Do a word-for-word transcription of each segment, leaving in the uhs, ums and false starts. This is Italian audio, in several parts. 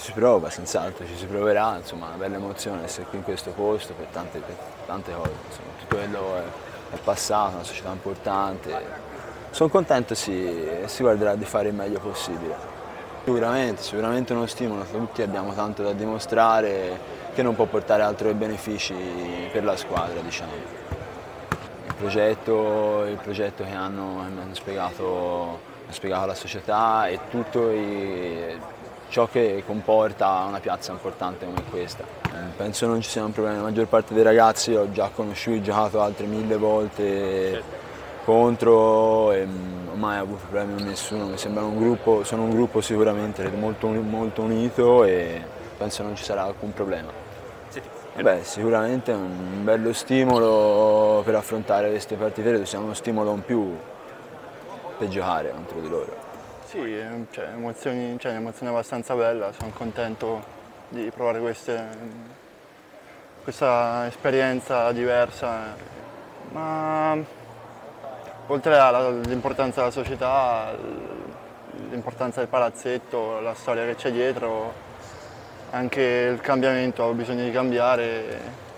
si prova, senz'altro ci si proverà, insomma, una bella emozione essere qui in questo posto per tante, per tante cose, insomma, tutto quello è, è passato, una società importante. Sono contento, si, si guarderà di fare il meglio possibile. Sicuramente, sicuramente uno stimolo, tutti abbiamo tanto da dimostrare che non può portare altro che benefici per la squadra, diciamo. Il progetto, il progetto che hanno, mi hanno spiegato, hanno spiegato la società e tutto i, ciò che comporta una piazza importante come questa. Penso non ci sia un problema, la maggior parte dei ragazzi ho già conosciuti, giocato altre mille volte contro e non ho mai avuto problemi con nessuno, mi sembra un gruppo, sono un gruppo sicuramente molto, molto unito e penso non ci sarà alcun problema. Beh, sicuramente è un bello stimolo per affrontare queste partite, credo sia uno stimolo in più per giocare contro di loro. Sì, cioè, emozioni, cioè, un'emozione abbastanza bella, sono contento di provare queste, questa esperienza diversa, ma oltre all'importanza della società, l'importanza del palazzetto, la storia che c'è dietro, anche il cambiamento, ho bisogno di cambiare,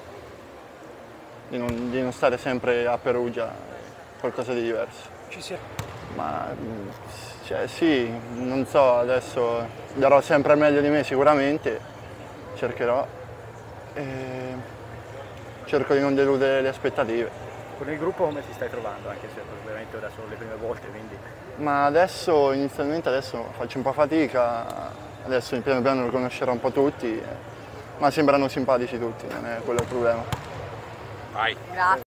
di non, di non stare sempre a Perugia, qualcosa di diverso. Ci si è... Ma cioè, sì, non so, adesso darò sempre il meglio di me sicuramente, cercherò e cerco di non deludere le aspettative. Con il gruppo come ti stai trovando, anche se ovviamente ora sono le prime volte, quindi... Ma adesso, inizialmente adesso faccio un po' fatica, adesso piano piano lo conoscerò un po' tutti, ma sembrano simpatici tutti, non è quello il problema. Vai! Grazie.